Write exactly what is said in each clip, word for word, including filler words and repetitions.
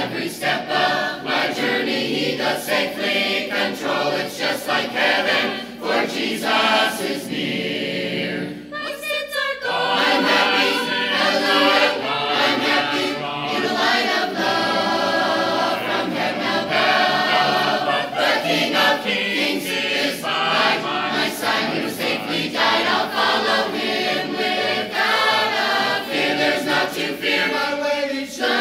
Every step of my journey he does safely control. It's just like heaven, for Jesus is near. My sins are gone. I'm happy, hallelujah. I'm happy in the light of love. From heaven above, the King of Kings is by my side. Who safely died, I'll follow him without a fear. There's not to fear. My way is sure.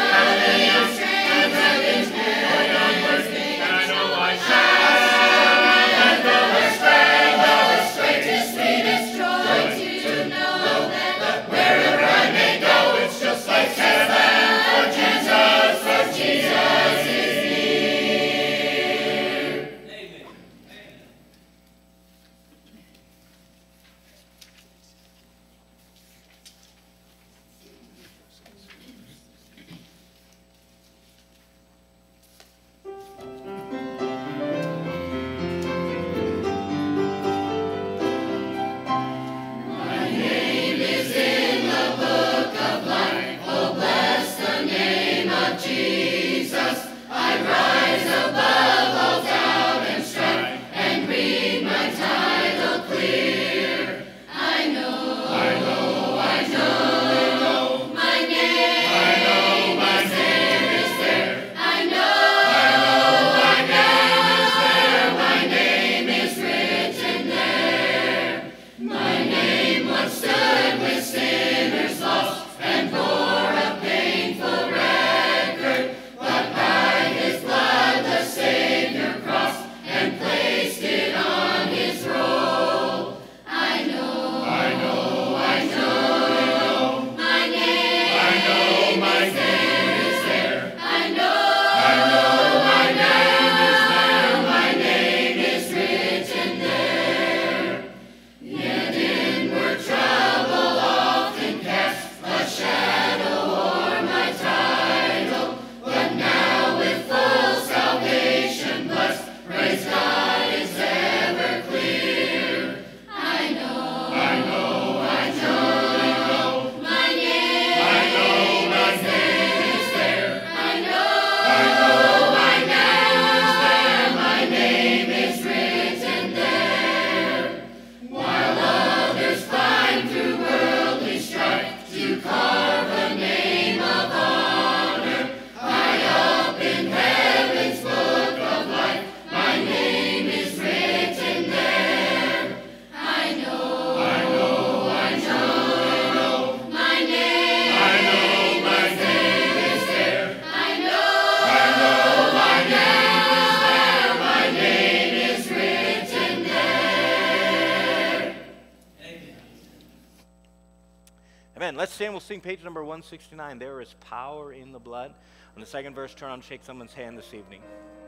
Let's stand, we'll sing page number one sixty-nine. There is power in the blood. On the second verse, turn on, shake someone's hand this evening.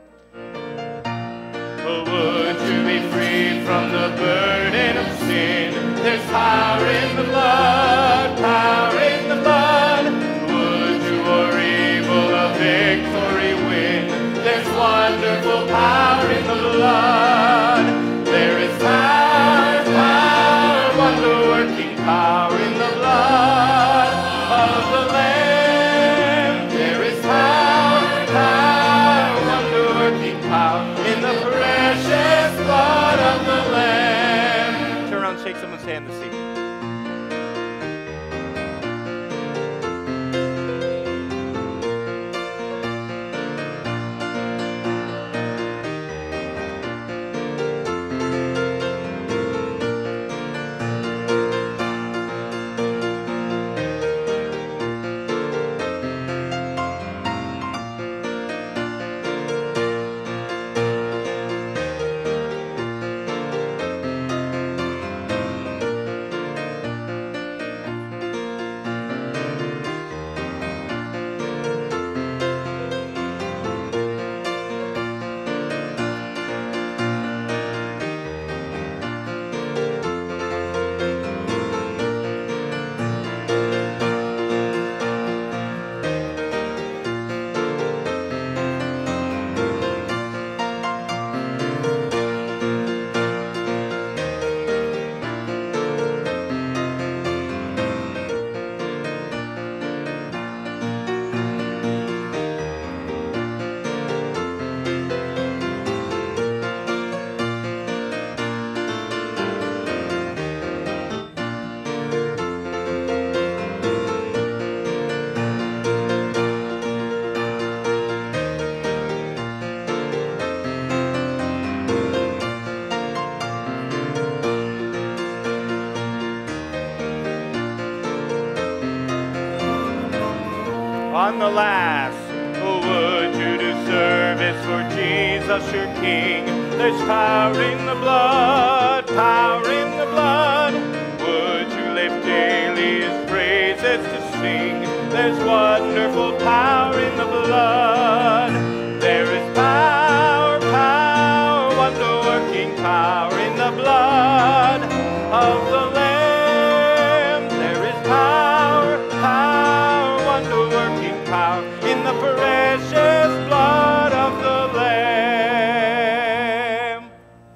Oh, would you be free from the burden of sin? There's power in the blood, power in the blood. Would you or evil a victory win? There's wonderful power in the blood. There is power, power, wonder-working power in the blood of the Lamb. There is power, power, wonder-working power in the precious blood of the Lamb. Turn around, shake someone's hand this evening. on the last. Oh, would you do service for Jesus, your King? There's power in the blood, power in the blood. Would you live daily his praises to sing? There's wonderful power in the blood. There is power, power, wonder-working power in the blood of the Lamb. There is power, power, wonder-working power in the precious blood of the Lamb.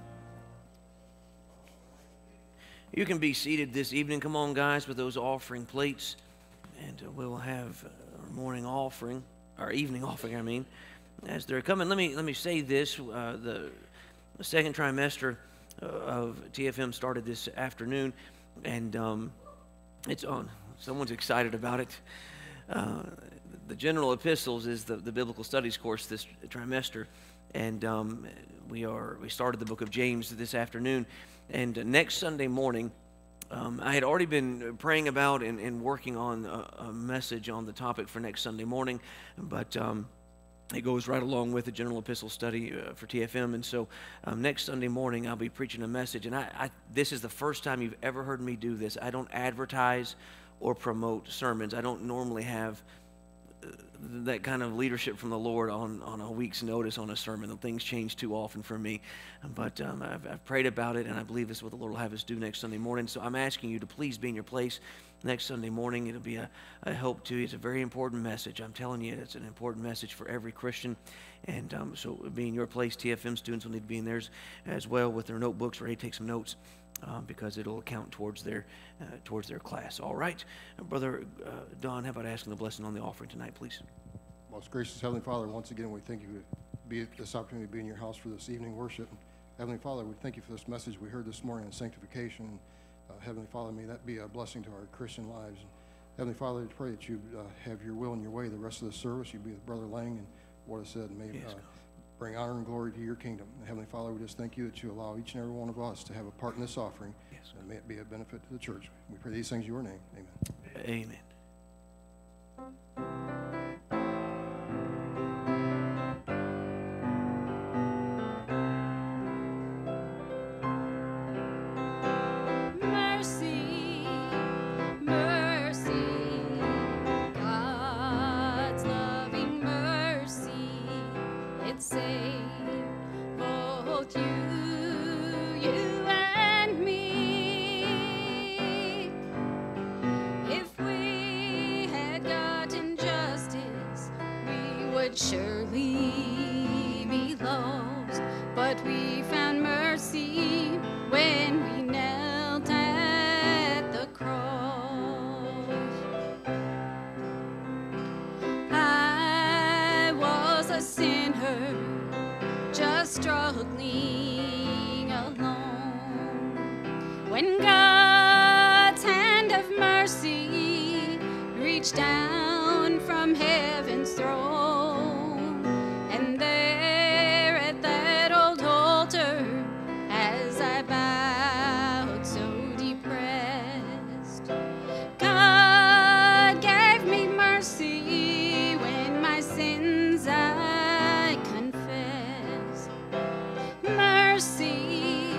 You can be seated this evening. Come on, guys, with those offering plates. And uh, we'll have our morning offering, our evening offering, I mean, as they're coming. Let me let me say this: uh, the, the second trimester uh, of T F M started this afternoon, and um, it's on. Someone's excited about it. Uh, the General Epistles is the, the biblical studies course this trimester, and um, we are we started the book of James this afternoon, and uh, next Sunday morning. Um, I had already been praying about and, and working on a, a message on the topic for next Sunday morning, but um, it goes right along with the General Epistle study uh, for T F M, and so um, next Sunday morning I'll be preaching a message, and I, I, this is the first time you've ever heard me do this. I don't advertise or promote sermons. I don't normally have that kind of leadership from the Lord on, on a week's notice on a sermon. Things change too often for me. But um, I've, I've prayed about it, and I believe this is what the Lord will have us do next Sunday morning. So I'm asking you to please be in your place next Sunday morning. It'll be a, a help to you. It's a very important message. I'm telling you, it's an important message for every Christian. And um, so be in your place. T F M students will need to be in theirs as well with their notebooks, ready to take some notes. Uh, because it'll count towards their uh, towards their class. All right, uh, Brother uh, Don, how about asking the blessing on the offering tonight, please? Most gracious Heavenly Father, once again we thank you for be this opportunity to be in your house for this evening worship. Heavenly Father, we thank you for this message we heard this morning on sanctification. Uh, Heavenly Father, may that be a blessing to our Christian lives. Heavenly Father, I pray that you uh, have your will and your way the rest of the service. You be with Brother Lang and what is said, and may Yes, uh, bring honor and glory to your kingdom. Heavenly Father, we just thank you that you allow each and every one of us to have a part in this offering. Yes. And may it be a benefit to the church. We pray these things in your name. Amen. Amen. Mercy, mercy, God's loving mercy, it saved both you, you and me. If we had gotten justice, we would surely be lost, but we found mercy when we knelt at the cross. I was a sinner, just struggling alone, when God's hand of mercy reached down from heaven's throne, and there at that old altar, as I bowed so depressed, God gave me mercy when my sins I confessed. Mercy,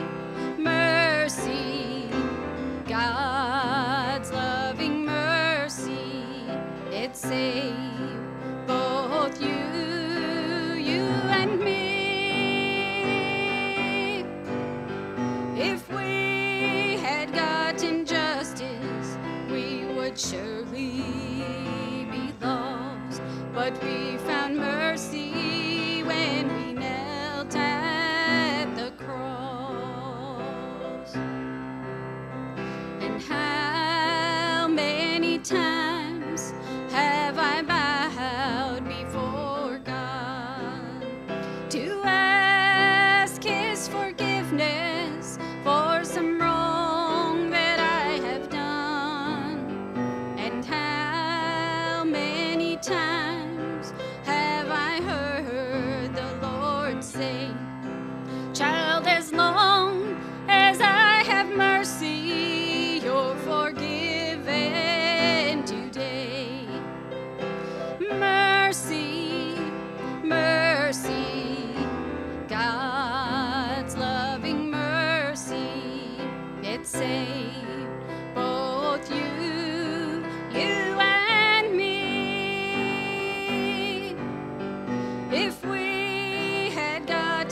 mercy, God's loving mercy,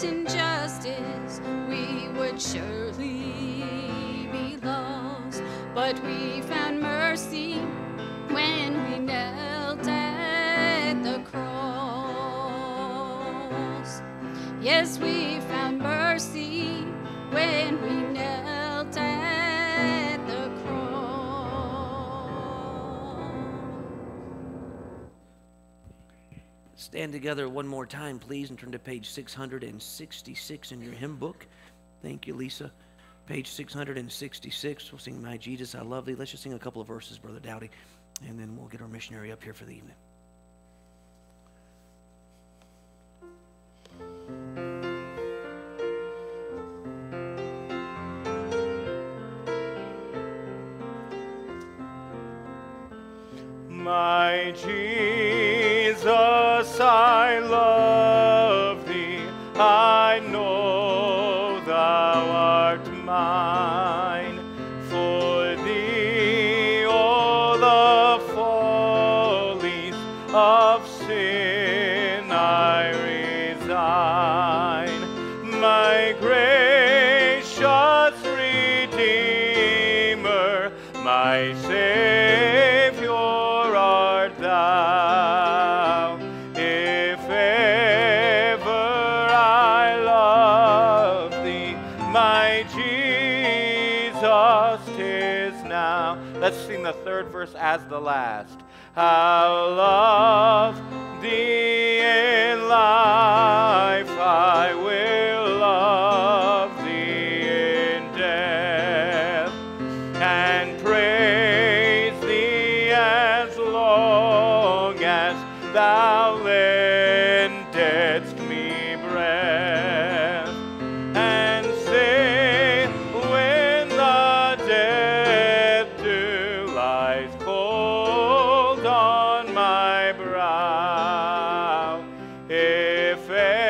that injustice, we would surely be lost. But we found mercy when we knelt at the cross. Yes, we found mercy when we knelt at the cross. Stand together one more time, please, and turn to page six hundred sixty-six in your hymn book. Thank you, Lisa. Page six hundred sixty-six. We'll sing My Jesus, I Love Thee. Let's just sing a couple of verses, Brother Dowdy, and then we'll get our missionary up here for the evening. My Jesus, I love thee, I know thou art mine. For thee all the follies of sin I resign. My gracious Redeemer, my Savior art thou. If ever I love thee, my Jesus, 'tis now. Let's sing the third verse as the last. I'll love thee in life, I will love thee in death, and praise thee as long as thou lendest me breath, and say when the death dew lies cold on my brow, if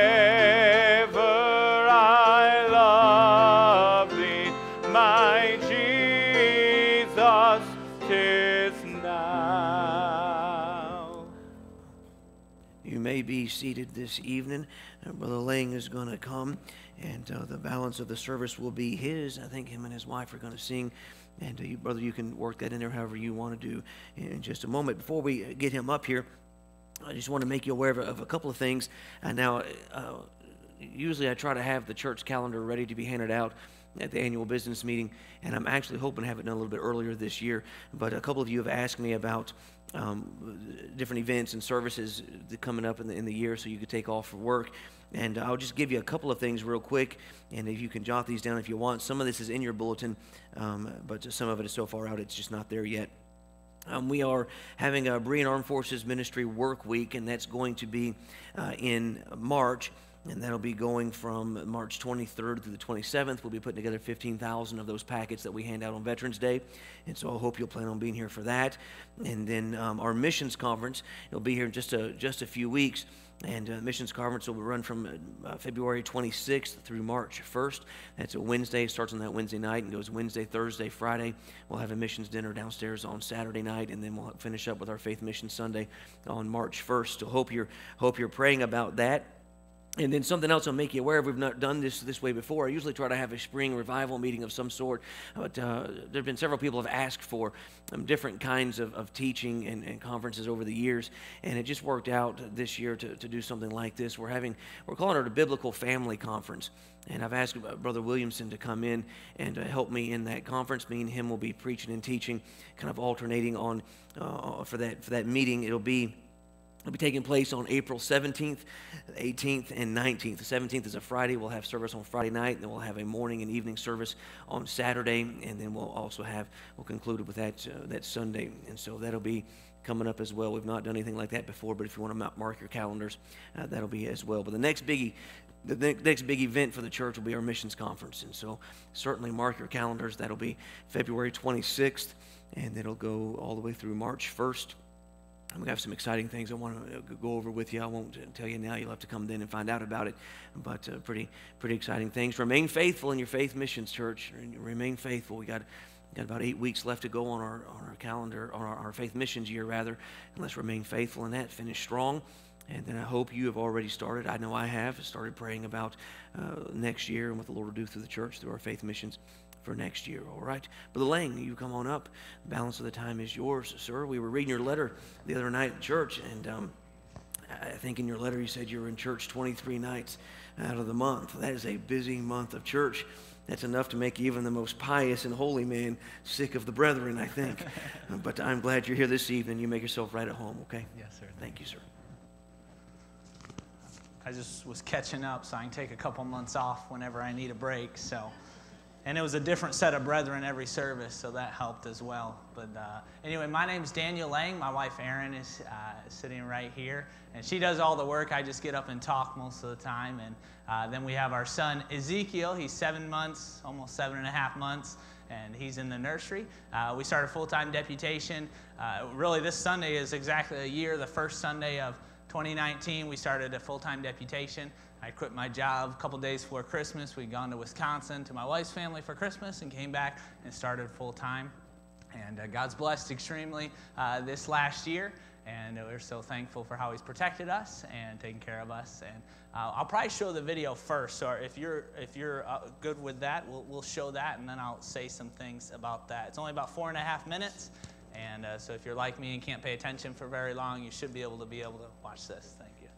ever I love thee, my Jesus, 'tis now. You may be seated this evening. Uh, Brother Lang is going to come, and uh, the balance of the service will be his. I think him and his wife are going to sing. And uh, you, brother, you can work that in there however you want to do in just a moment. Before we uh, get him up here, I just want to make you aware of, of a couple of things. And now, uh, usually I try to have the church calendar ready to be handed out at the annual business meeting, and I'm actually hoping to have it done a little bit earlier this year. But a couple of you have asked me about um, different events and services that coming up in the, in the year, so you could take off for work. And I'll just give you a couple of things real quick, and if you can jot these down if you want. Some of this is in your bulletin, um, but some of it is so far out it's just not there yet. Um, we are having a Berean Armed Forces Ministry Work Week, and that's going to be uh, in March. And that'll be going from March twenty-third through the twenty-seventh. We'll be putting together fifteen thousand of those packets that we hand out on Veterans Day. And so I hope you'll plan on being here for that. And then um, our missions conference, it'll be here in just a, just a few weeks. And uh, missions conference will run from uh, February twenty-sixth through March first. That's a Wednesday. It starts on that Wednesday night and goes Wednesday, Thursday, Friday. We'll have a missions dinner downstairs on Saturday night, and then we'll finish up with our Faith Mission Sunday on March first. So hope you're, hope you're praying about that. And then something else I'll make you aware of, we've not done this this way before. I usually try to have a spring revival meeting of some sort, but uh, there have been several people have asked for um, different kinds of, of teaching and, and conferences over the years, and it just worked out this year to, to do something like this. We're having, we're calling it a Biblical Family Conference, and I've asked Brother Williamson to come in and uh, help me in that conference. Me and him will be preaching and teaching, kind of alternating on uh, for that for that meeting. It'll be It'll be taking place on April seventeenth, eighteenth, and nineteenth. The seventeenth is a Friday. We'll have service on Friday night, and then we'll have a morning and evening service on Saturday, and then we'll also have, we'll conclude with that, uh, that Sunday. And so that'll be coming up as well. We've not done anything like that before, but if you want to mark your calendars, uh, that'll be as well. But the next biggie, the next big event for the church will be our missions conference. And so certainly mark your calendars. That'll be February twenty-sixth, and it'll go all the way through March first. We have some exciting things I want to go over with you. I won't tell you now. You'll have to come then and find out about it. But uh, pretty, pretty exciting things. Remain faithful in your Faith Missions Church. Remain faithful. We got, got about eight weeks left to go on our on our calendar, on our, our Faith Missions year rather. And let's remain faithful in that. Finish strong. And then I hope you have already started. I know I have started praying about uh, next year and what the Lord will do through the church, through our faith missions for next year, all right? Brother Lang, you come on up. The balance of the time is yours, sir. We were reading your letter the other night at church, and um, I think in your letter you said you were in church twenty-three nights out of the month. That is a busy month of church. That's enough to make even the most pious and holy man sick of the brethren, I think. But I'm glad you're here this evening. You make yourself right at home, okay? Yes, sir. Thank you, sir. I just was catching up, so I can take a couple months off whenever I need a break. So, and it was a different set of brethren every service, so that helped as well. But uh, anyway, my name's Daniel Lang. My wife Erin is uh, sitting right here, and she does all the work. I just get up and talk most of the time. And uh, then we have our son Ezekiel. He's seven months, almost seven and a half months, and he's in the nursery. Uh, we started full-time deputation. Uh, really, this Sunday is exactly a year, the first Sunday of twenty nineteen, we started a full-time deputation. I quit my job a couple days before Christmas. We'd gone to Wisconsin to my wife's family for Christmas and came back and started full-time. And uh, God's blessed extremely uh, this last year, and we're so thankful for how He's protected us and taken care of us. And uh, I'll probably show the video first, so if you're if you're uh, good with that, we'll we'll show that, and then I'll say some things about that. It's only about four and a half minutes. And uh, so if you're like me and can't pay attention for very long, you should be able to be able to watch this. Thank you.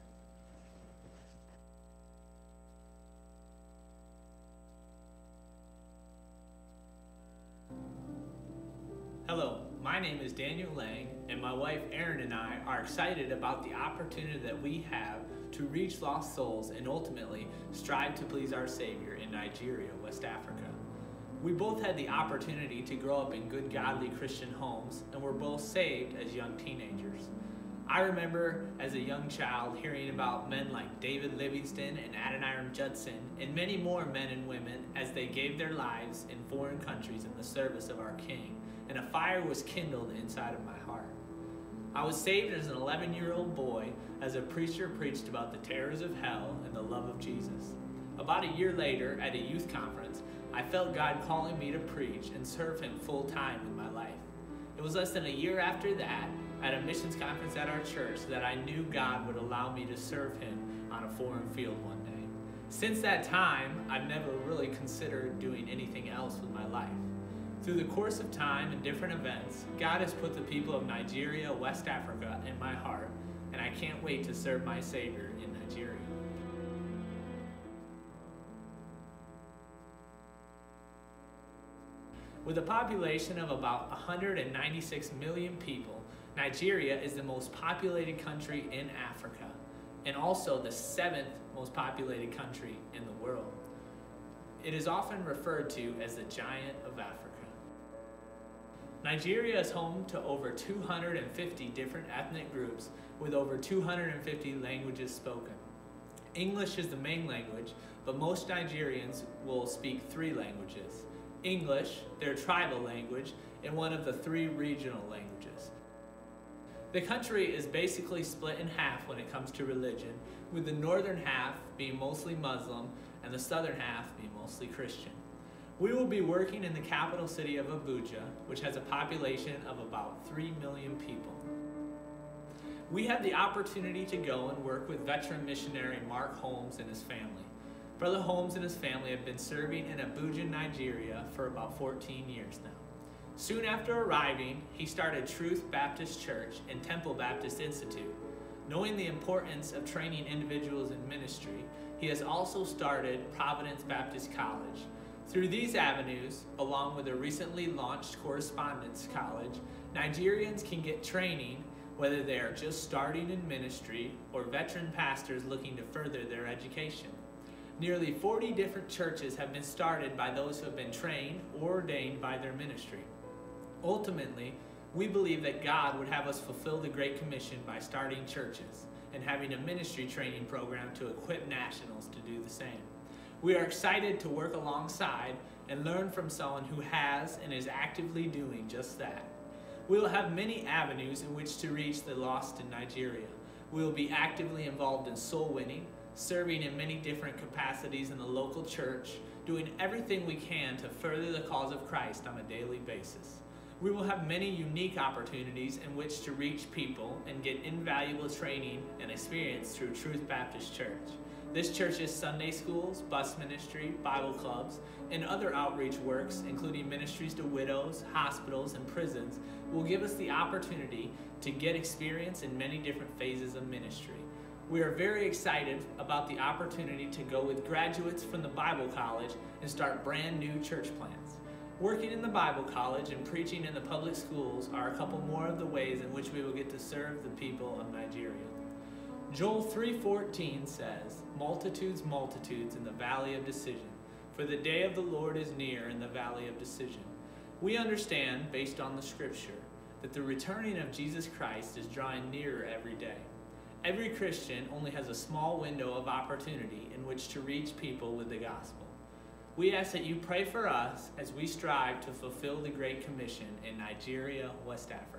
Hello, my name is Daniel Lang, and my wife Erin and I are excited about the opportunity that we have to reach lost souls and ultimately strive to please our Savior in Nigeria, West Africa. We both had the opportunity to grow up in good, godly Christian homes, and were both saved as young teenagers. I remember as a young child hearing about men like David Livingston and Adoniram Judson, and many more men and women as they gave their lives in foreign countries in the service of our King, and a fire was kindled inside of my heart. I was saved as an eleven-year-old boy as a preacher preached about the terrors of hell and the love of Jesus. About a year later, at a youth conference, I felt God calling me to preach and serve Him full time in my life. It was less than a year after that, at a missions conference at our church, that I knew God would allow me to serve Him on a foreign field one day. Since that time, I've never really considered doing anything else with my life. Through the course of time and different events, God has put the people of Nigeria, West Africa, in my heart, and I can't wait to serve my Savior in Nigeria. With a population of about one hundred ninety-six million people, Nigeria is the most populated country in Africa, and also the seventh most populated country in the world. It is often referred to as the Giant of Africa. Nigeria is home to over two hundred fifty different ethnic groups with over two hundred fifty languages spoken. English is the main language, but most Nigerians will speak three languages: English, their tribal language, and one of the three regional languages. The country is basically split in half when it comes to religion, with the northern half being mostly Muslim and the southern half being mostly Christian. We will be working in the capital city of Abuja, which has a population of about three million people. We had the opportunity to go and work with veteran missionary Mark Holmes and his family. Brother Holmes and his family have been serving in Abuja, Nigeria for about fourteen years now. Soon after arriving, he started Truth Baptist Church and Temple Baptist Institute. Knowing the importance of training individuals in ministry, he has also started Providence Baptist College. Through these avenues, along with a recently launched correspondence college, Nigerians can get training whether they are just starting in ministry or veteran pastors looking to further their education. Nearly forty different churches have been started by those who have been trained or ordained by their ministry. Ultimately, we believe that God would have us fulfill the Great Commission by starting churches and having a ministry training program to equip nationals to do the same. We are excited to work alongside and learn from someone who has and is actively doing just that. We will have many avenues in which to reach the lost in Nigeria. We will be actively involved in soul winning, serving in many different capacities in the local church, doing everything we can to further the cause of Christ on a daily basis. We will have many unique opportunities in which to reach people and get invaluable training and experience through Truth Baptist Church. This church's Sunday schools, bus ministry, Bible clubs, and other outreach works, including ministries to widows, hospitals, and prisons, will give us the opportunity to get experience in many different phases of ministry. We are very excited about the opportunity to go with graduates from the Bible College and start brand new church plants. Working in the Bible College and preaching in the public schools are a couple more of the ways in which we will get to serve the people of Nigeria. Joel three fourteen says, "Multitudes, multitudes in the valley of decision, for the day of the Lord is near in the valley of decision." We understand, based on the scripture, that the returning of Jesus Christ is drawing nearer every day. Every Christian only has a small window of opportunity in which to reach people with the gospel. We ask that you pray for us as we strive to fulfill the Great Commission in Nigeria, West Africa.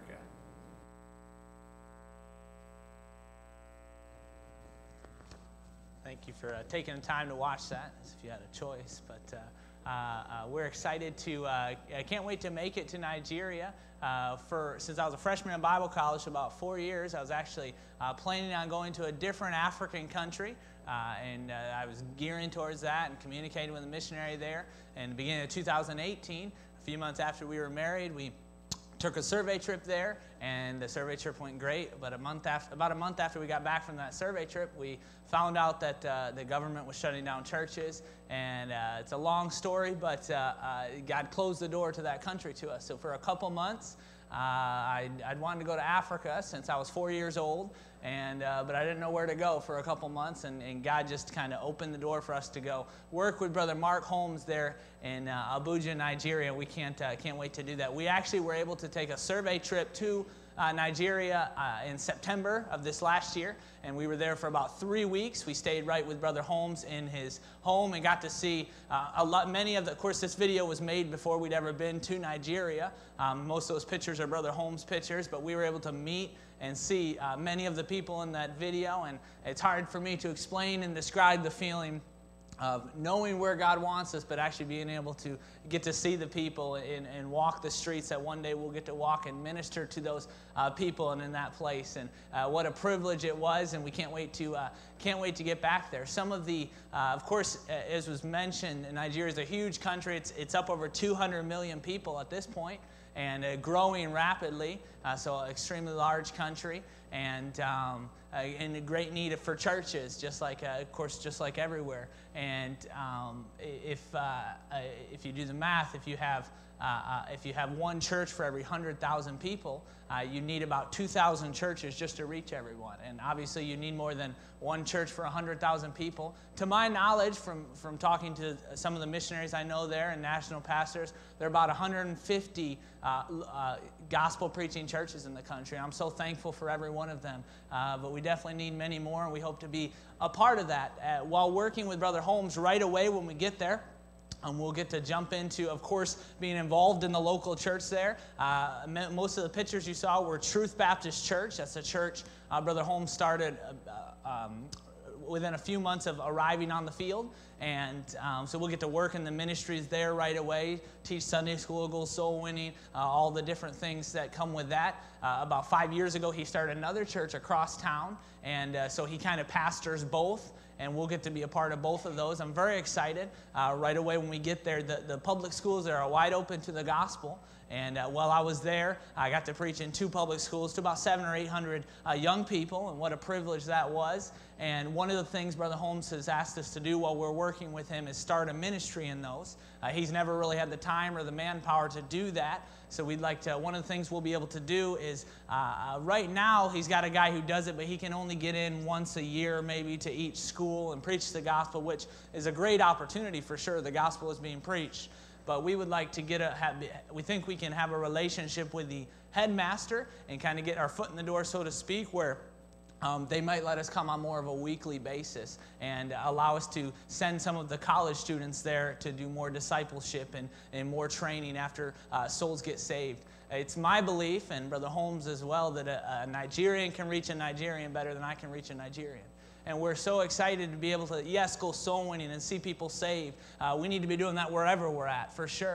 Thank you for uh, taking the time to watch that, as if you had a choice. But uh, uh, uh, we're excited to, uh, I can't wait to make it to Nigeria. Uh, for Since I was a freshman in Bible college for about four years, I was actually uh, planning on going to a different African country. Uh, and uh, I was gearing towards that and communicating with a missionary there. And the beginning of two thousand eighteen, a few months after we were married, we took a survey trip there, and the survey trip went great. But a month after, about a month after we got back from that survey trip, we found out that uh, the government was shutting down churches. And uh, it's a long story, but uh, uh, God closed the door to that country to us. So for a couple months, uh, I'd, I'd wanted to go to Africa since I was four years old. And, uh, but I didn't know where to go for a couple months, and, and God just kind of opened the door for us to go work with Brother Mark Holmes there in uh, Abuja, Nigeria. We can't, uh, can't wait to do that. We actually were able to take a survey trip to uh, Nigeria uh, in September of this last year, and we were there for about three weeks. We stayed right with Brother Holmes in his home and got to see uh, a lot, many of the, of course, this video was made before we'd ever been to Nigeria. Um, most of those pictures are Brother Holmes pictures, but we were able to meet and see uh, many of the people in that video, and it's hard for me to explain and describe the feeling of knowing where God wants us, but actually being able to get to see the people and, and walk the streets that one day we'll get to walk and minister to those uh, people and in that place. And uh, what a privilege it was, and we can't wait to uh, can't wait to get back there. Some of the, uh, of course, as was mentioned, Nigeria is a huge country. It's it's up over two hundred million people at this point, and uh, growing rapidly, uh, so an extremely large country, and um, uh, in great need for churches, just like, uh, of course, just like everywhere. And um, if uh, uh, if you do the math, if you have uh, uh, if you have one church for every one hundred thousand people, uh, you need about two thousand churches just to reach everyone. And obviously, you need more than one church for one hundred thousand people. To my knowledge, from, from talking to some of the missionaries I know there and national pastors, there are about one hundred fifty uh, uh, gospel-preaching churches in the country. I'm so thankful for every one of them. Uh, but we definitely need many more, and we hope to be a part of that. Uh, while working with Brother Holmes right away when we get there, Um, we'll get to jump into, of course, being involved in the local church there. Uh, most of the pictures you saw were Truth Baptist Church. That's a church uh, Brother Holmes started uh, um, within a few months of arriving on the field. And um, so we'll get to work in the ministries there right away, teach Sunday school, go soul winning, uh, all the different things that come with that. Uh, about five years ago, he started another church across town. And uh, so he kind of pastors both. And we'll get to be a part of both of those. I'm very excited. Uh, right away when we get there, the, the public schools there are wide open to the gospel. And uh, while I was there, I got to preach in two public schools to about seven or eight hundred uh, young people, and what a privilege that was. And one of the things Brother Holmes has asked us to do while we're working with him is start a ministry in those. Uh, he's never really had the time or the manpower to do that. So we'd like to, one of the things we'll be able to do is, uh, uh, right now he's got a guy who does it, but he can only get in once a year maybe to each school and preach the gospel, which is a great opportunity for sure. The gospel is being preached. But we would like to get a, have, we think we can have a relationship with the headmaster and kind of get our foot in the door, so to speak, where Um, they might let us come on more of a weekly basis and allow us to send some of the college students there to do more discipleship and, and more training after uh, souls get saved. It's my belief, and Brother Holmes as well, that a, a Nigerian can reach a Nigerian better than I can reach a Nigerian. And we're so excited to be able to, yes, go soul winning and see people saved. Uh, we need to be doing that wherever we're at, for sure.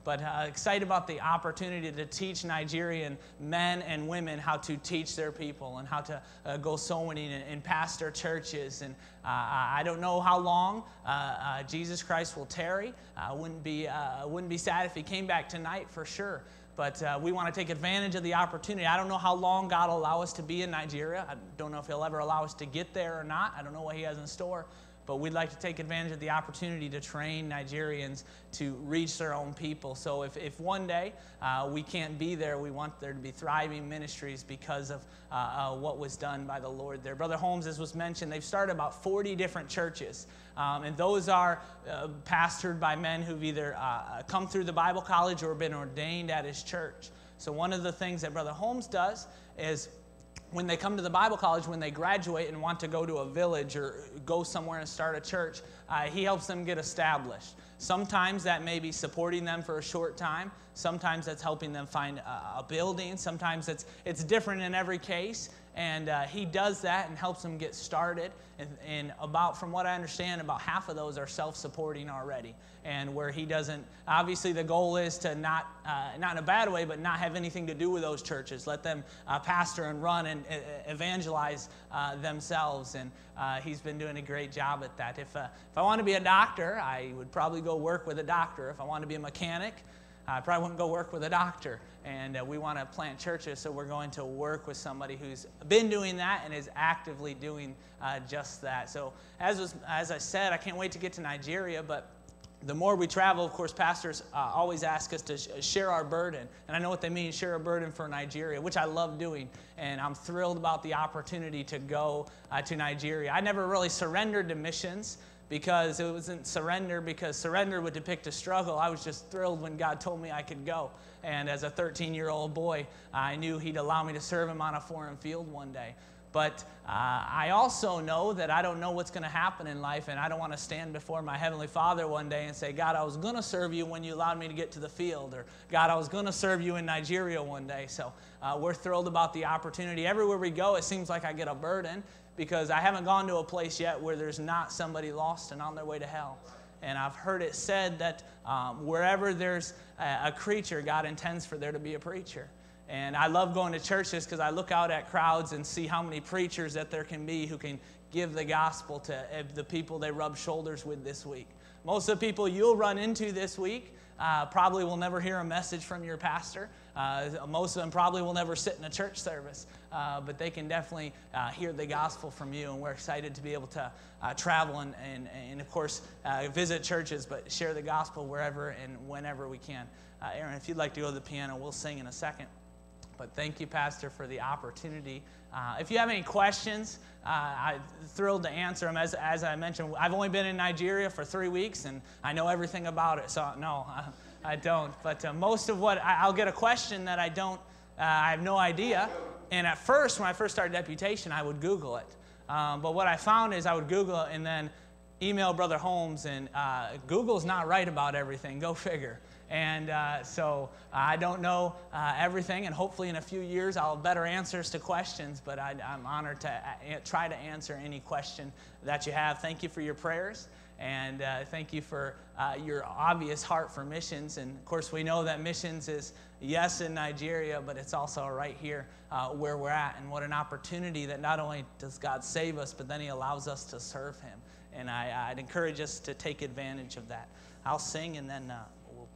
but uh, excited about the opportunity to teach Nigerian men and women how to teach their people and how to uh, go soul winning and, and pastor churches. And uh, I don't know how long uh, uh, Jesus Christ will tarry. I uh, wouldn't be uh, wouldn't be sad if he came back tonight for sure. But uh, we want to take advantage of the opportunity. I don't know how long God will allow us to be in Nigeria. I don't know if he'll ever allow us to get there or not. I don't know what he has in store. But we'd like to take advantage of the opportunity to train Nigerians to reach their own people. So if, if one day uh, we can't be there, we want there to be thriving ministries because of uh, uh, what was done by the Lord there. Brother Holmes, as was mentioned, they've started about forty different churches. Um, and those are uh, pastored by men who've either uh, come through the Bible college or been ordained at his church. So one of the things that Brother Holmes does is when they come to the Bible college, when they graduate and want to go to a village or go somewhere and start a church, uh, he helps them get established. Sometimes that may be supporting them for a short time. Sometimes that's helping them find a, a building. Sometimes it's, it's different in every case. And uh, he does that and helps them get started. And, and about, from what I understand, about half of those are self-supporting already. And where he doesn't, obviously the goal is to not, uh, not in a bad way, but not have anything to do with those churches. Let them uh, pastor and run and uh, evangelize uh, themselves. And uh, he's been doing a great job at that. If, uh, if I want to be a doctor, I would probably go work with a doctor. If I want to be a mechanic, I probably wouldn't go work with a doctor. And uh, we want to plant churches, so we're going to work with somebody who's been doing that and is actively doing uh, just that. So as, was, as I said, I can't wait to get to Nigeria, but the more we travel, of course, pastors uh, always ask us to sh- share our burden. And I know what they mean, share a burden for Nigeria, which I love doing. And I'm thrilled about the opportunity to go uh, to Nigeria. I never really surrendered to missions, because it wasn't surrender, because surrender would depict a struggle. I was just thrilled when God told me I could go. And as a thirteen-year-old boy, I knew he'd allow me to serve him on a foreign field one day. But uh, I also know that I don't know what's going to happen in life, and I don't want to stand before my Heavenly Father one day and say, God, I was going to serve you when you allowed me to get to the field, or God, I was going to serve you in Nigeria one day. So uh, we're thrilled about the opportunity. Everywhere we go, it seems like I get a burden, because I haven't gone to a place yet where there's not somebody lost and on their way to hell. And I've heard it said that um, wherever there's a, a creature, God intends for there to be a preacher. And I love going to churches because I look out at crowds and see how many preachers that there can be who can give the gospel to the people they rub shoulders with this week. Most of the people you'll run into this week uh, probably will never hear a message from your pastor. Uh, most of them probably will never sit in a church service, uh, but they can definitely uh, hear the gospel from you, and we're excited to be able to uh, travel and, and, and, of course, uh, visit churches, but share the gospel wherever and whenever we can. Uh, Aaron, if you'd like to go to the piano, we'll sing in a second. But thank you, Pastor, for the opportunity. Uh, if you have any questions, uh, I'm thrilled to answer them. As, as I mentioned, I've only been in Nigeria for three weeks, and I know everything about it. So, no, I, I don't. But uh, most of what, I, I'll get a question that I don't, uh, I have no idea. And at first, when I first started deputation, I would Google it. Um, but what I found is I would Google it and then email Brother Holmes, and uh, Google's not right about everything. Go figure. And uh, so I don't know uh, everything, and hopefully in a few years I'll have better answers to questions, but I, I'm honored to a- try to answer any question that you have. Thank you for your prayers, and uh, thank you for uh, your obvious heart for missions. And of course we know that missions is, yes, in Nigeria, but it's also right here uh, where we're at. And what an opportunity that not only does God save us, but then he allows us to serve him. And I, I'd encourage us to take advantage of that. I'll sing, and then uh, we'll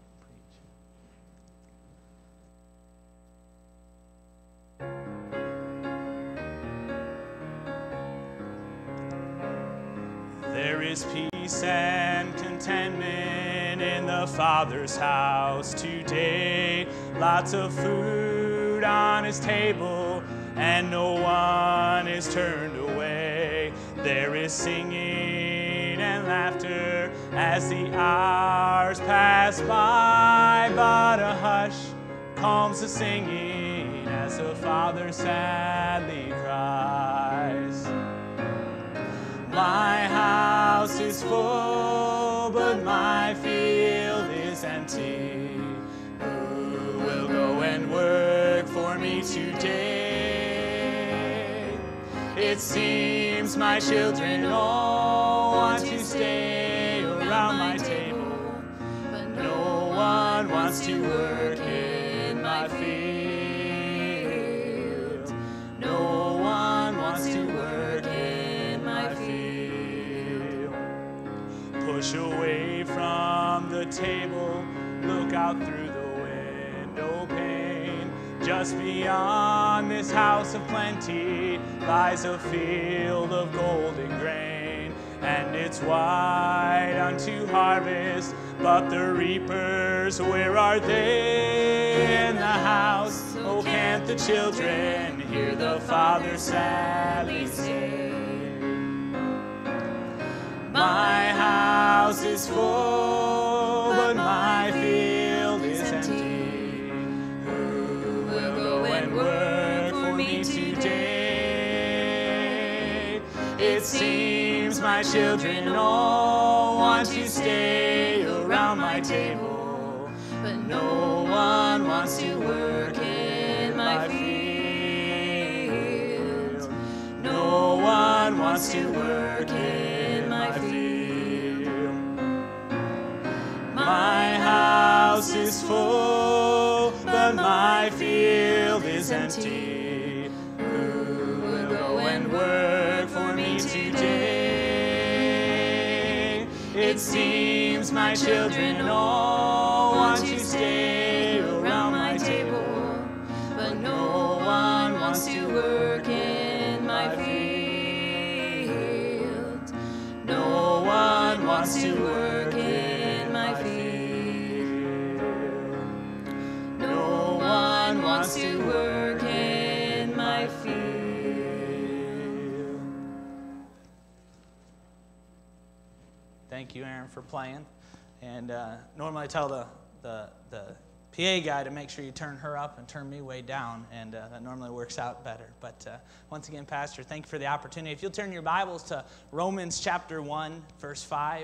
There is peace and contentment in the Father's house today. Lots of food on his table, and no one is turned away. There is singing and laughter as the hours pass by, but a hush calms the singing as the Father sadly cries. My house is full, but my field is empty. Who will go and work for me today? It seems my children all want to stay around my table, but no one wants wants to work in my field. No one wants to work in my field. Push away from the table, look out through the window pane. Just beyond this house of plenty lies a field of golden grain, and it's white unto harvest, but the reapers, where are they? In the house, oh, can't the children hear the father sadly say, my house is full, but my field is empty. Who will go and work for me today? It seems my children all want to stay around my table, but no one wants to work in my field. No one wants to work in my field. My house is full, but my field is empty. Who will go and work for me today? It seems my children all want to stay around my table, but no one wants to work in my field. No one wants to work in my field. No one wants to work in my field. Thank you, Aaron, for playing. And uh, normally I tell the, the, the P A guy to make sure you turn her up and turn me way down, and uh, that normally works out better. But uh, once again, Pastor, thank you for the opportunity. If you'll turn your Bibles to Romans chapter one, verse five.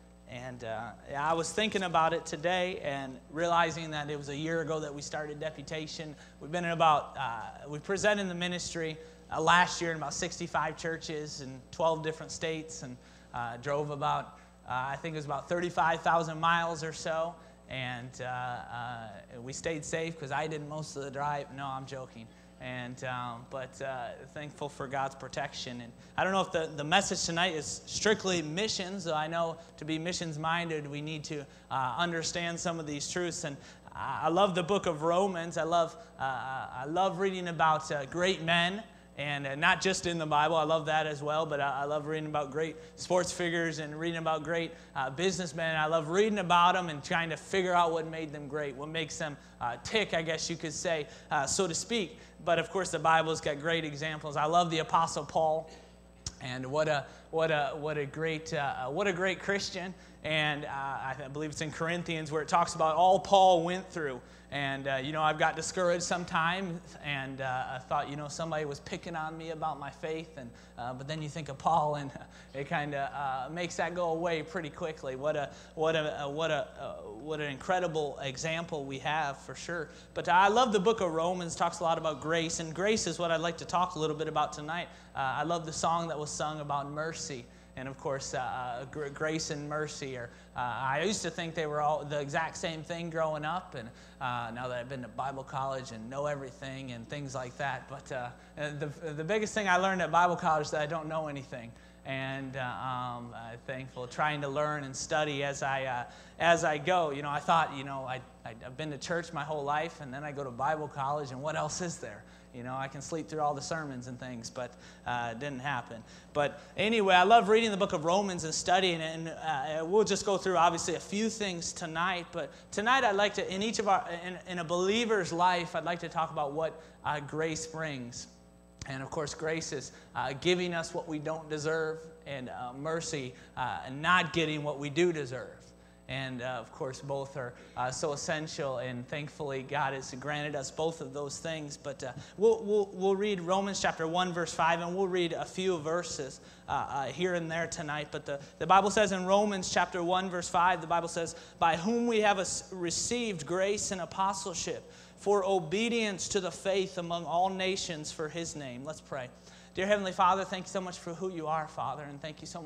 And uh, yeah, I was thinking about it today and realizing that it was a year ago that we started deputation. We've been in about, uh, we presented the ministry uh, last year in about sixty-five churches in twelve different states, and uh, drove about, uh, I think it was about thirty-five thousand miles or so. And uh, uh, we stayed safe because I did most of the drive. No, I'm joking. And um, but uh, thankful for God's protection. And I don't know if the, the message tonight is strictly missions. I know to be missions minded, we need to uh, understand some of these truths. And I love the book of Romans. I love uh, I love reading about uh, great men. And uh, not just in the Bible, I love that as well, but I, I love reading about great sports figures and reading about great uh, businessmen. I love reading about them and trying to figure out what made them great, what makes them uh, tick, I guess you could say, uh, so to speak. But of course, the Bible's got great examples. I love the Apostle Paul, and what a what a what a great uh, what a great Christian. And uh, I believe it's in Corinthians where it talks about all Paul went through. And, uh, you know, I've got discouraged sometimes, and uh, I thought, you know, somebody was picking on me about my faith. And uh, but then you think of Paul, and it kind of uh, makes that go away pretty quickly. What a what a uh, what a uh, what an incredible example we have, for sure. But I love the book of Romans. Talks a lot about grace, and grace is what I'd like to talk a little bit about tonight. Uh, I love the song that was sung about mercy. And of course, uh, grace and mercy are, uh, I used to think they were all the exact same thing growing up. And uh, now that I've been to Bible college and know everything and things like that. But uh, the, the biggest thing I learned at Bible college is that I don't know anything. And uh, um, I'm thankful, trying to learn and study as I uh, as I go. You know, I thought, you know, I, I've been to church my whole life, and then I go to Bible college, and what else is there? You know, I can sleep through all the sermons and things, but uh, it didn't happen. But anyway, I love reading the book of Romans and studying it, and uh, we'll just go through, obviously, a few things tonight. But tonight, I'd like to, in each of our, in, in a believer's life, I'd like to talk about what uh, grace brings. And of course, grace is uh, giving us what we don't deserve, and uh, mercy, uh, not getting what we do deserve. And uh, of course, both are uh, so essential, and thankfully, God has granted us both of those things. But uh, we'll, we'll, we'll read Romans chapter one, verse five, and we'll read a few verses uh, uh, here and there tonight. But the, the Bible says in Romans chapter one, verse five, the Bible says, by whom we have received grace and apostleship for obedience to the faith among all nations for his name. Let's pray. Dear Heavenly Father, thank you so much for who you are, Father, and thank you so much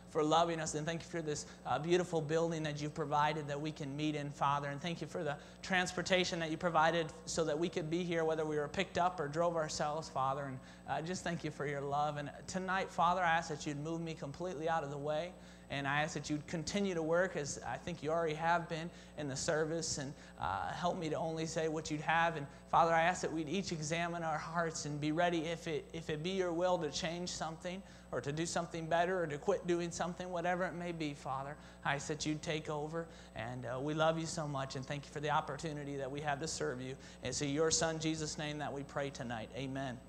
for loving us. And thank you for this uh, beautiful building that you've provided that we can meet in, Father. And thank you for the transportation that you provided so that we could be here, whether we were picked up or drove ourselves, Father. And uh, just thank you for your love. And tonight, Father, I ask that you'd move me completely out of the way. And I ask that you'd continue to work, as I think you already have been, in the service, and uh, help me to only say what you'd have. And Father, I ask that we'd each examine our hearts and be ready, if it if it be your will, to change something, or to do something better, or to quit doing something, whatever it may be, Father. I ask that you'd take over. And uh, we love you so much, and thank you for the opportunity that we have to serve you. And it's in your Son, Jesus' name, that we pray tonight. Amen.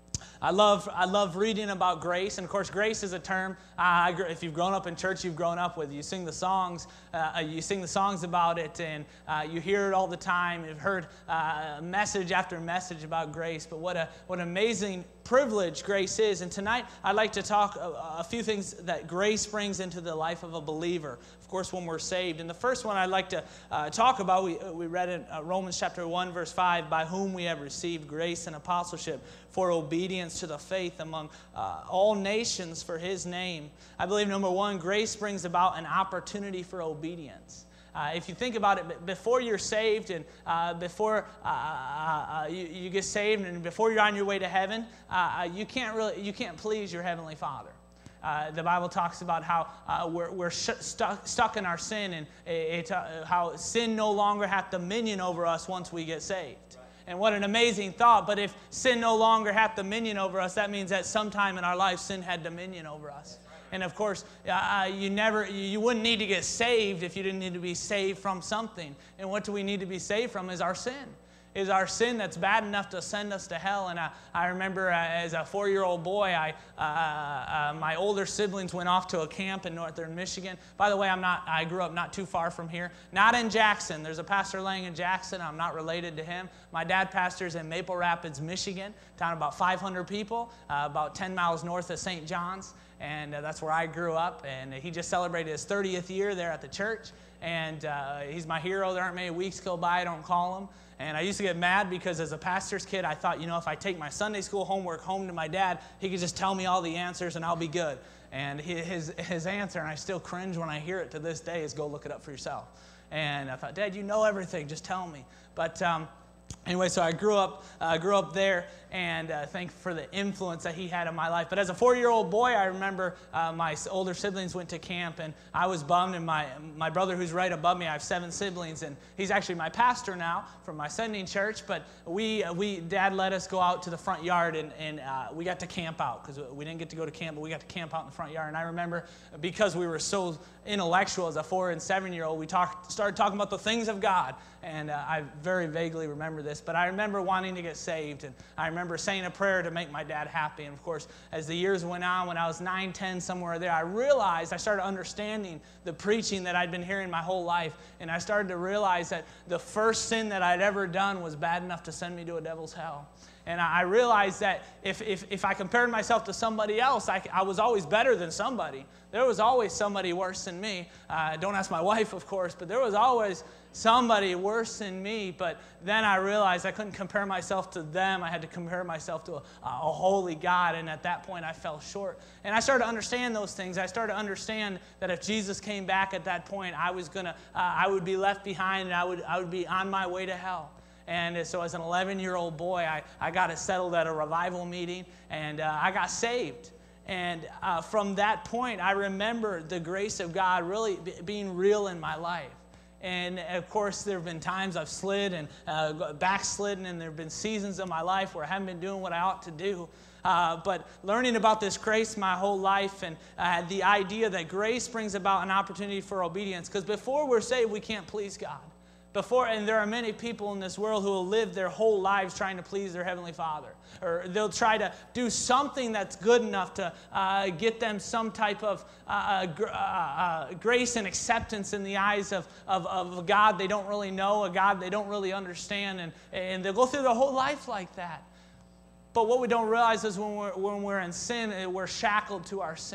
I love I love reading about grace, and of course, grace is a term. Uh, if you've grown up in church, you've grown up with. You sing the songs, uh, you sing the songs about it, and uh, you hear it all the time. You've heard uh, message after message about grace. But what a what an amazing privilege grace is. And tonight, I'd like to talk a, a few things that grace brings into the life of a believer. Of course, when we're saved. And the first one I'd like to uh, talk about, we we read in uh, Romans chapter one, verse five, by whom we have received grace and apostleship for obedience to the faith among uh, all nations for his name. I believe, number one, grace brings about an opportunity for obedience. Uh, if you think about it, before you're saved, and uh, before uh, uh, you, you get saved, and before you're on your way to heaven, uh, you can't really you can't please your heavenly Father. Uh, the Bible talks about how uh, we're, we're sh- stuck, stuck in our sin, and it, uh, how sin no longer hath dominion over us once we get saved. And what an amazing thought. But if sin no longer hath dominion over us, that means that sometime in our life sin had dominion over us. And of course, uh, you never, you wouldn't need to get saved if you didn't need to be saved from something. And what do we need to be saved from is our sin. Is our sin that's bad enough to send us to hell. And I, I remember uh, as a four-year-old boy, I, uh, uh, my older siblings went off to a camp in northern Michigan. By the way, I'm not, I grew up not too far from here. Not in Jackson. There's a pastor laying in Jackson. I'm not related to him. My dad pastors in Maple Rapids, Michigan, town of about five hundred people, uh, about ten miles north of Saint John's. And uh, that's where I grew up. And he just celebrated his thirtieth year there at the church. And uh, he's my hero. There aren't many weeks go by I don't call him. And I used to get mad because as a pastor's kid, I thought, you know, if I take my Sunday school homework home to my dad, he could just tell me all the answers and I'll be good. And his, his answer, and I still cringe when I hear it to this day, is go look it up for yourself. And I thought, Dad, you know everything. Just tell me. But um, anyway, so I grew up, uh, grew up there, and uh, thank for the influence that he had in my life. But as a four-year-old boy, I remember uh, my older siblings went to camp, and I was bummed. And my my brother, who's right above me, I have seven siblings, and he's actually my pastor now from my sending church. But we uh, we Dad let us go out to the front yard, and and uh, we got to camp out because we didn't get to go to camp, but we got to camp out in the front yard. And I remember because we were so intellectual as a four and seven-year-old, we talked started talking about the things of God. And uh, I very vaguely remember this, but I remember wanting to get saved, and I remember saying a prayer to make my dad happy. And of course, as the years went on, when I was nine, ten, somewhere there, I realized, I started understanding the preaching that I'd been hearing my whole life, and I started to realize that the first sin that I'd ever done was bad enough to send me to a devil's hell. And I realized that if, if, if I compared myself to somebody else, I, I was always better than somebody. There was always somebody worse than me. Uh, don't ask my wife, of course, but there was always somebody worse than me. But then I realized I couldn't compare myself to them. I had to compare myself to a, a holy God, and at that point I fell short. And I started to understand those things. I started to understand that if Jesus came back at that point, I was gonna, uh, I would be left behind, and I would, I would be on my way to hell. And so as an eleven-year-old boy, I, I got it settled at a revival meeting, and uh, I got saved. And uh, from that point, I remember the grace of God really b- being real in my life. And of course, there have been times I've slid and uh, backslidden, and there have been seasons of my life where I haven't been doing what I ought to do. Uh, but learning about this grace my whole life, and uh, the idea that grace brings about an opportunity for obedience. Because before we're saved, we can't please God. Before, and there are many people in this world who will live their whole lives trying to please their Heavenly Father. Or they'll try to do something that's good enough to uh, get them some type of uh, gr- uh, uh, grace and acceptance in the eyes of, of, of a God they don't really know, a God they don't really understand. And, and they'll go through their whole life like that. But what we don't realize is when we're, when we're in sin, we're shackled to our sin.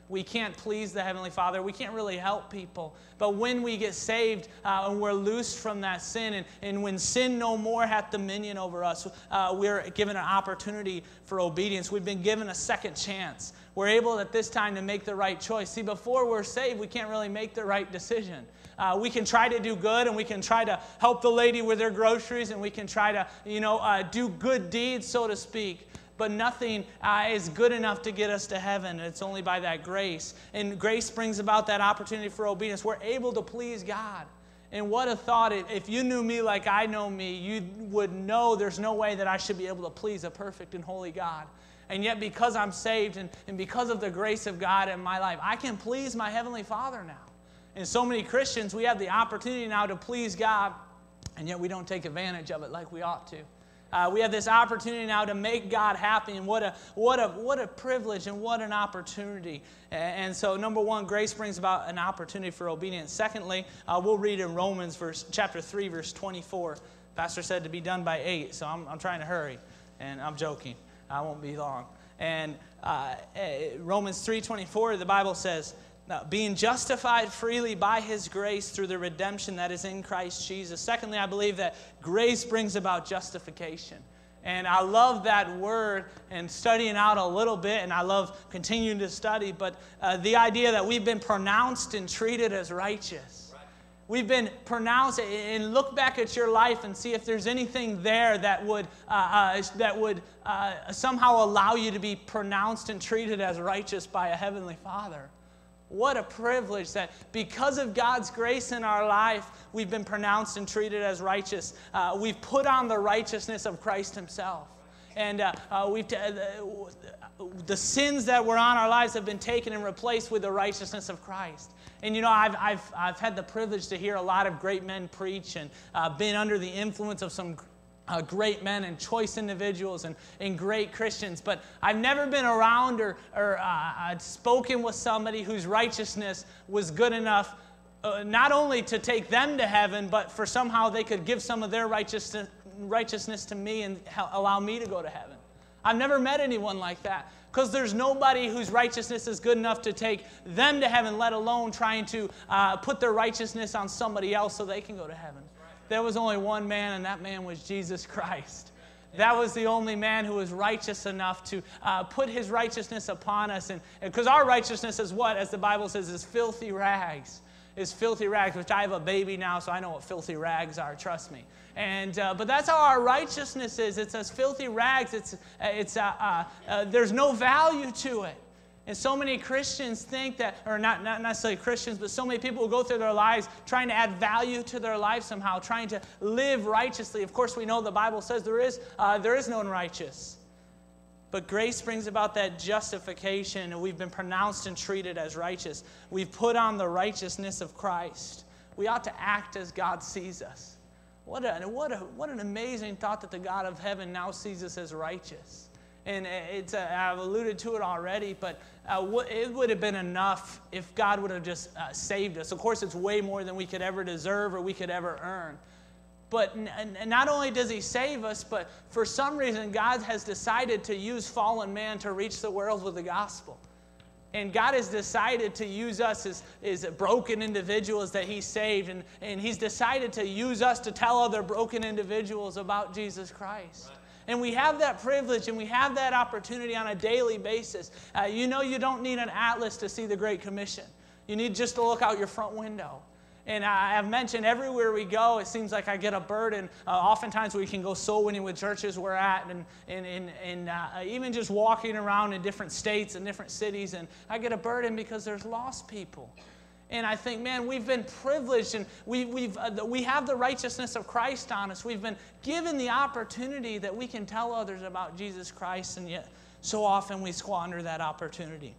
we can't please the Heavenly Father. We can't really help people. But when we get saved uh, and we're loosed from that sin, and, and when sin no more hath dominion over us, uh, we're given an opportunity for obedience. We've been given a second chance. We're able at this time to make the right choice. See, before we're saved, we can't really make the right decision. Uh, we can try to do good, and we can try to help the lady with her groceries, and we can try to, you know, uh, do good deeds, so to speak. But nothing uh, is good enough to get us to heaven. It's only by that grace. And grace brings about that opportunity for obedience. We're able to please God. And what a thought. If you knew me like I know me, you would know there's no way that I should be able to please a perfect and holy God. And yet because I'm saved and, and because of the grace of God in my life, I can please my Heavenly Father now. And so many Christians, we have the opportunity now to please God, and yet we don't take advantage of it like we ought to. Uh, we have this opportunity now to make God happy, and what a what a what a privilege and what an opportunity. And so, number one, grace brings about an opportunity for obedience. Secondly, uh, we'll read in Romans verse chapter three, verse twenty-four. Pastor said to be done by eight, so I'm I'm trying to hurry, and I'm joking. I won't be long. And uh, Romans three twenty-four, the Bible says, Now, being justified freely by His grace through the redemption that is in Christ Jesus. Secondly, I believe that grace brings about justification. And I love that word and studying out a little bit, and I love continuing to study, but uh, the idea that we've been pronounced and treated as righteous. Right. We've been pronounced, and look back at your life and see if there's anything there that would, uh, uh, that would uh, somehow allow you to be pronounced and treated as righteous by a Heavenly Father. What a privilege that because of God's grace in our life, we've been pronounced and treated as righteous. Uh, we've put on the righteousness of Christ Himself. And uh, uh, we've t- the, the sins that were on our lives have been taken and replaced with the righteousness of Christ. And you know, I've, I've, I've had the privilege to hear a lot of great men preach and uh, been under the influence of some Uh, great men and choice individuals and, and great Christians, but I've never been around or, or uh, spoken with somebody whose righteousness was good enough uh, not only to take them to heaven, but for somehow they could give some of their righteousness, righteousness to me and ha- allow me to go to heaven. I've never met anyone like that, because there's nobody whose righteousness is good enough to take them to heaven, let alone trying to uh, put their righteousness on somebody else so they can go to heaven. There was only one man, and that man was Jesus Christ. That was the only man who was righteous enough to uh, put His righteousness upon us. And because our righteousness is what, as the Bible says, is filthy rags. Is filthy rags, which I have a baby now, so I know what filthy rags are, trust me. And uh, but that's how our righteousness is. It's as filthy rags. It's, it's, uh, uh, uh, there's no value to it. And so many Christians think that, or not, not necessarily Christians, but so many people who go through their lives trying to add value to their life somehow, trying to live righteously. Of course, we know the Bible says there is, uh, there is no one righteous. But grace brings about that justification, and we've been pronounced and treated as righteous. We've put on the righteousness of Christ. We ought to act as God sees us. What, a, what, a, what an amazing thought that the God of heaven now sees us as righteous. And it's a, I've alluded to it already, but uh, it would have been enough if God would have just uh, saved us. Of course, it's way more than we could ever deserve or we could ever earn. But n- not only does He save us, but for some reason, God has decided to use fallen man to reach the world with the gospel. And God has decided to use us as, as broken individuals that He saved. And, and He's decided to use us to tell other broken individuals about Jesus Christ. Right. And we have that privilege and we have that opportunity on a daily basis. Uh, you know you don't need an atlas to see the Great Commission. You need just to look out your front window. And I have mentioned everywhere we go, it seems like I get a burden. Uh, oftentimes we can go soul winning with churches we're at, and, and, and, and uh, even just walking around in different states and different cities, and I get a burden because there's lost people. And I think, man, we've been privileged, and we, we've, uh, we have the righteousness of Christ on us. We've been given the opportunity that we can tell others about Jesus Christ, and yet so often we squander that opportunity.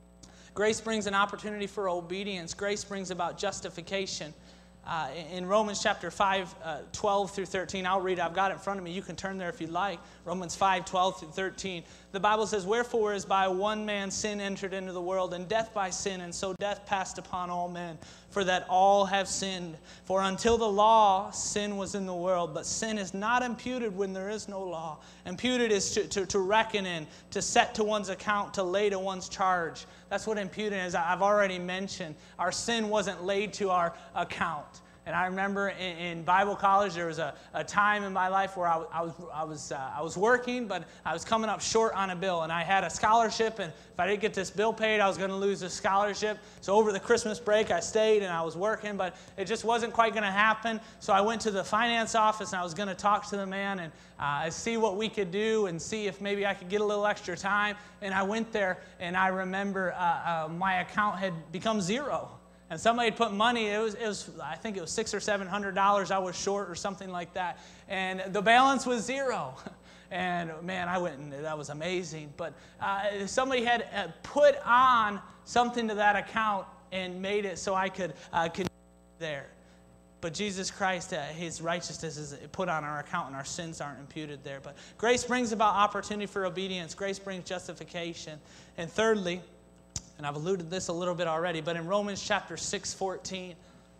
Grace brings an opportunity for obedience. Grace brings about justification. Uh, in Romans chapter five, uh, twelve through thirteen, I'll read it. I've got it in front of me. You can turn there if you'd like. Romans five, twelve through thirteen. The Bible says, "Wherefore as by one man sin entered into the world, and death by sin, and so death passed upon all men, for that all have sinned. For until the law, sin was in the world, but sin is not imputed when there is no law. Imputed is to, to, to reckon in, to set to one's account, to lay to one's charge. That's what imputing is. I've already mentioned. Our sin wasn't laid to our account. And I remember in, in Bible college, there was a, a time in my life where I, I was I was uh, I was working, but I was coming up short on a bill, and I had a scholarship, and if I didn't get this bill paid, I was going to lose the scholarship. So over the Christmas break, I stayed and I was working, but it just wasn't quite going to happen. So I went to the finance office, and I was going to talk to the man and uh, see what we could do and see if maybe I could get a little extra time. And I went there, and I remember uh, uh, my account had become zero. And somebody had put money, it was, it was, I think it was six or seven hundred dollars I was short or something like that. And the balance was zero. And man, I went and that was amazing. But uh, somebody had uh, put on something to that account and made it so I could uh, continue there. But Jesus Christ, uh, his righteousness is put on our account and our sins aren't imputed there. But grace brings about opportunity for obedience. Grace brings justification. And thirdly, and I've alluded to this a little bit already, but in Romans chapter six fourteen,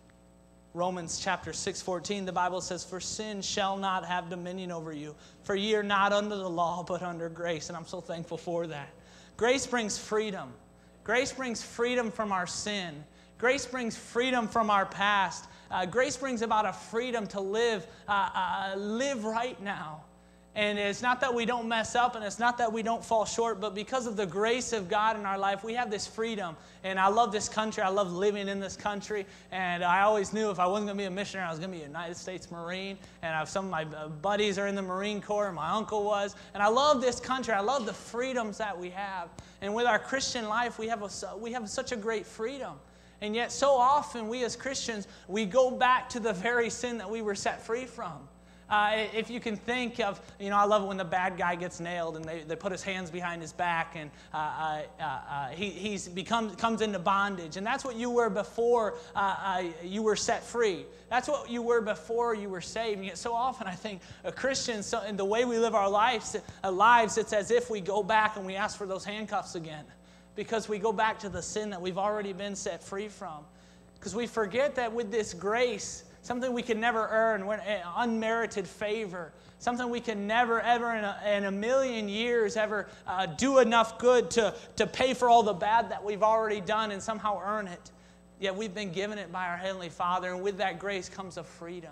Romans chapter six fourteen, the Bible says, "For sin shall not have dominion over you, for ye are not under the law, but under grace." And I'm so thankful for that. Grace brings freedom. Grace brings freedom from our sin. Grace brings freedom from our past. Uh, grace brings about a freedom to live, uh, uh, live right now. And it's not that we don't mess up, and it's not that we don't fall short, but because of the grace of God in our life, we have this freedom. And I love this country. I love living in this country. And I always knew if I wasn't going to be a missionary, I was going to be a United States Marine. And I have some of my buddies are in the Marine Corps, and my uncle was. And I love this country. I love the freedoms that we have. And with our Christian life, we have, a, we have such a great freedom. And yet so often we as Christians, we go back to the very sin that we were set free from. Uh, if you can think of, you know, I love it when the bad guy gets nailed and they, they put his hands behind his back and uh, uh, uh, he he's becomes, comes into bondage. And that's what you were before uh, uh, you were set free. That's what you were before you were saved. And yet so often I think a Christian, so, in the way we live our lives, uh, lives, it's as if we go back and we ask for those handcuffs again. Because we go back to the sin that we've already been set free from. Because we forget that with this grace, something we can never earn, unmerited favor, something we can never, ever in a, in a million years ever uh, do enough good to, to pay for all the bad that we've already done and somehow earn it. Yet we've been given it by our Heavenly Father, and with that grace comes a freedom.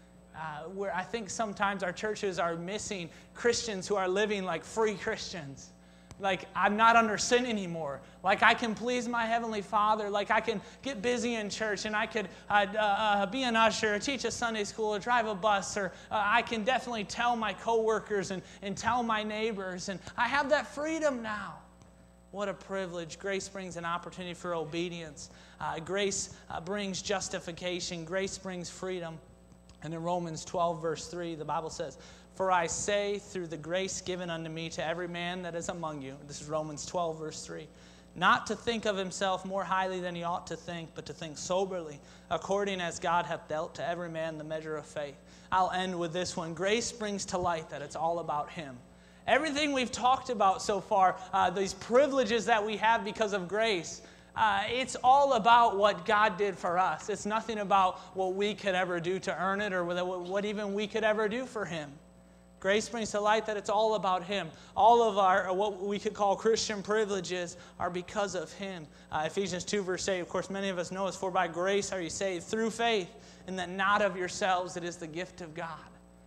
Uh, where I think sometimes our churches are missing Christians who are living like free Christians. Like, I'm not under sin anymore. Like, I can please my Heavenly Father. Like, I can get busy in church, and I could uh, uh, be an usher, or teach a Sunday school, or drive a bus, or uh, I can definitely tell my coworkers and, and tell my neighbors. And I have that freedom now. What a privilege. Grace brings an opportunity for obedience. Uh, grace uh, brings justification. Grace brings freedom. And in Romans twelve, verse three, the Bible says, "For I say, through the grace given unto me, to every man that is among you," this is Romans twelve, verse three, "not to think of himself more highly than he ought to think, but to think soberly, according as God hath dealt to every man the measure of faith." I'll end with this one. Grace brings to light that it's all about Him. Everything we've talked about so far, uh, these privileges that we have because of grace, Uh, it's all about what God did for us. It's nothing about what we could ever do to earn it or what even we could ever do for Him. Grace brings to light that it's all about Him. All of our, what we could call Christian privileges are because of Him. Uh, Ephesians two, verse eight, of course, many of us know is, "For by grace are you saved through faith, and that not of yourselves, it is the gift of God."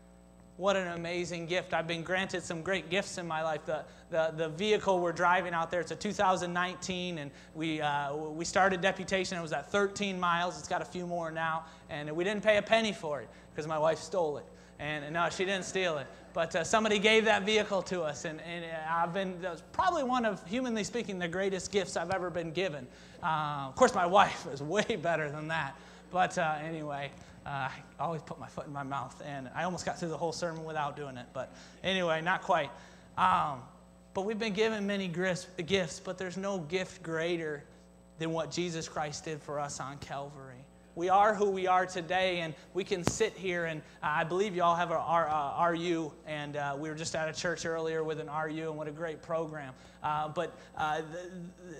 What an amazing gift. I've been granted some great gifts in my life. The, the, the vehicle we're driving out there, it's a two thousand nineteen, and we, uh, we started deputation. It was at thirteen miles. It's got a few more now, and we didn't pay a penny for it because my wife stole it. And, and no, she didn't steal it. But uh, somebody gave that vehicle to us, and, and I've been, that was probably one of, humanly speaking, the greatest gifts I've ever been given. Uh, of course, my wife is way better than that. But uh, anyway, uh, I always put my foot in my mouth, and I almost got through the whole sermon without doing it. But anyway, not quite. Um, but we've been given many gifts, but there's no gift greater than what Jesus Christ did for us on Calvary. We are who we are today, and we can sit here, and uh, I believe you all have our uh, R U, and uh, we were just at a church earlier with an R U, and what a great program. Uh, but uh, the, the,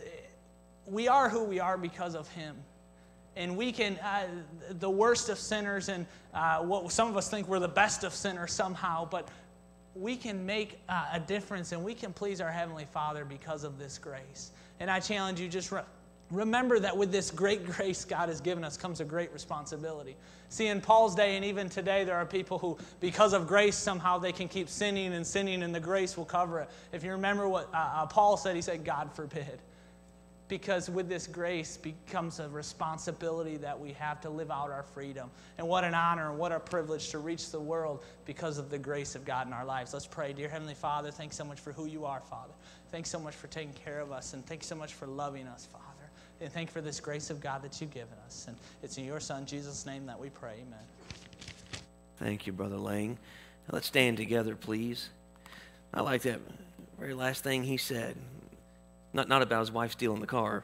we are who we are because of Him. And we can, uh, the worst of sinners, and uh, what some of us think we're the best of sinners somehow, but we can make uh, a difference and we can please our Heavenly Father because of this grace. And I challenge you, just re- remember that with this great grace God has given us comes a great responsibility. See, in Paul's day and even today, there are people who, because of grace, somehow they can keep sinning and sinning and the grace will cover it. If you remember what uh, uh, Paul said, he said, God forbid. Because with this grace becomes a responsibility that we have to live out our freedom. And what an honor and what a privilege to reach the world because of the grace of God in our lives. Let's pray. Dear Heavenly Father, thanks so much for who you are, Father. Thanks so much for taking care of us. And thanks so much for loving us, Father. And thank you for this grace of God that you've given us. And it's in your Son, Jesus' name, that we pray. Amen. Thank you, Brother Lang. Now let's stand together, please. I like that very last thing he said. Not, not about his wife stealing the car.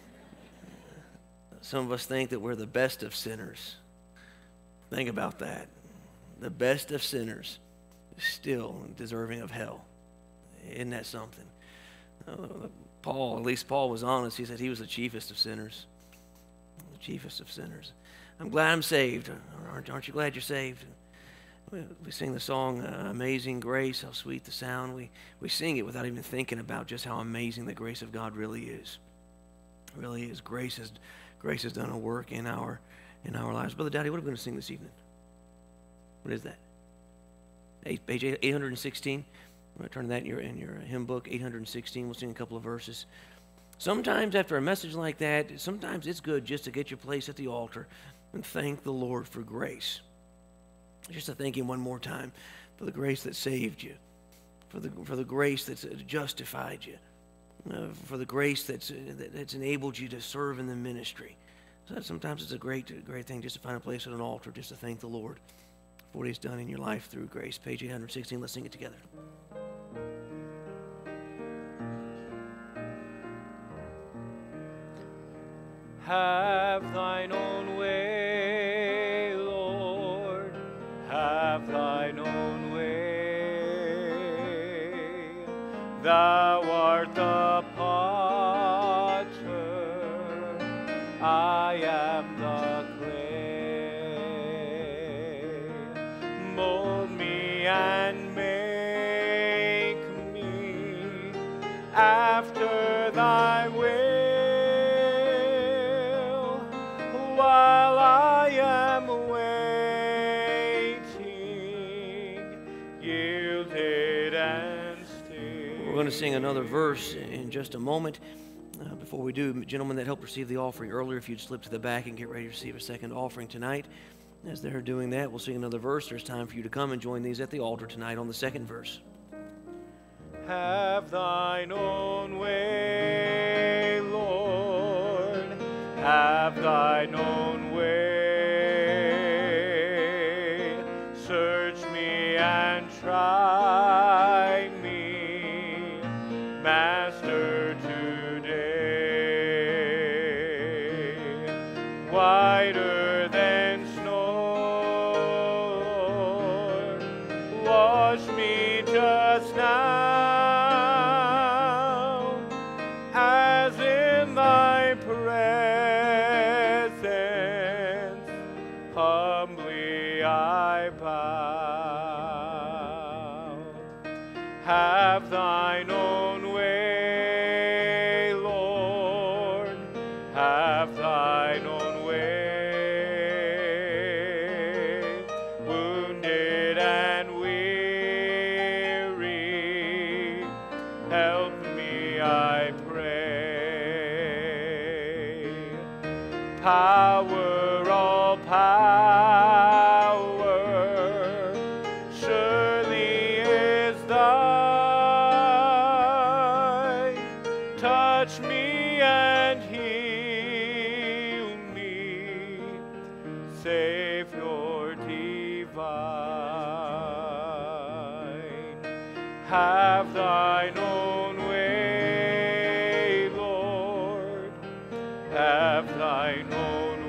Some of us think that we're the best of sinners. Think about that. The best of sinners is still deserving of hell. Isn't that something? Uh, Paul, at least Paul was honest. He said he was the chiefest of sinners. The chiefest of sinners. I'm glad I'm saved. Aren't, aren't you glad you're saved? We, we sing the song, uh, Amazing Grace, how sweet the sound. We, we sing it without even thinking about just how amazing the grace of God really is. It really is. Grace has, grace has done a work in our, in our lives. Brother Daddy, what are we going to sing this evening? What is that? Eight, page eight hundred sixteen. I'm going to turn that in your, in your hymn book, eight hundred sixteen. We'll sing a couple of verses. Sometimes after a message like that, sometimes it's good just to get your place at the altar and thank the Lord for grace. Just to thank Him one more time for the grace that saved you, for the, for the grace that's justified you, uh, for the grace that's, uh, that, that's enabled you to serve in the ministry. So sometimes it's a great, great thing just to find a place at an altar just to thank the Lord for what He's done in your life through grace. Page eight hundred sixteen, let's sing it together. Have thine own way, Lord, have thine own way. Thou art the potter, I am the clay. Mold me and make me after thy will. While I am waiting, yielded and still. We're going to sing another verse in just a moment. Uh, before we do, gentlemen that helped receive the offering earlier, if you'd slip to the back and get ready to receive a second offering tonight. As they're doing that, we'll sing another verse. There's time for you to come and join these at the altar tonight on the second verse. Have thine own way, Lord, have thine own way. Search me and try me, Master, today. Whiter than snow, Lord, wash me just now, as in thy presence humbly I bow. Have thine own way, Lord, have thine own way. Wounded and weary, help me, I pray. Power, all power, surely is thine. Touch me and heal me, Savior divine. Have thine own way, Lord, have thine own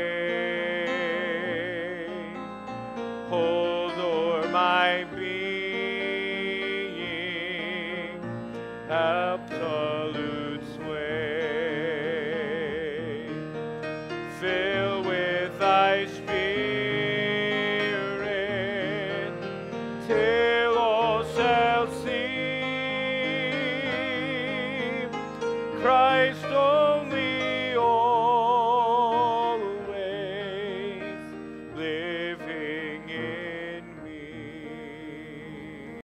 way. Hold o'er my being, absolute